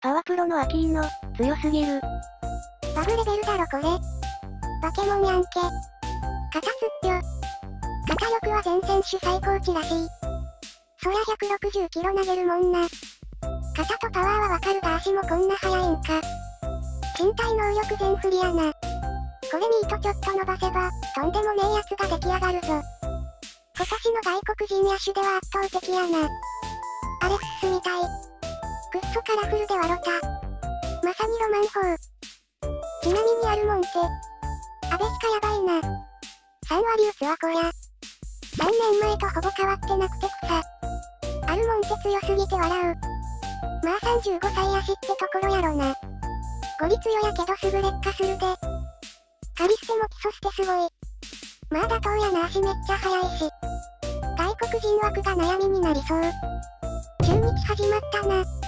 パワプロのアキーノ、強すぎる。 バグレベルだろこれ。バケモンやんけ。肩すっぴょ。肩力は全選手最高値らしい。そりゃ160キロ投げるもんな。肩とパワーはわかるが足もこんな速いんか。身体能力全振りやな。これミートちょっと伸ばせば、とんでもねえやつが出来上がるぞ。今年の外国人野手では圧倒的やな。アレックスみたい。くっそカラフルで笑った。まさにロマン砲。ちなみにアルモンテ。アベスカやばいな。3割打つわこりゃ。3年前とほぼ変わってなくて草。アルモンテ強すぎて笑う。まあ35歳やしってところやろな。ゴリ強やけどすぐ劣化するで。カリステも基礎してすごい。まあ妥当やな足めっちゃ速いし。外国人枠が悩みになりそう。中日始まったな。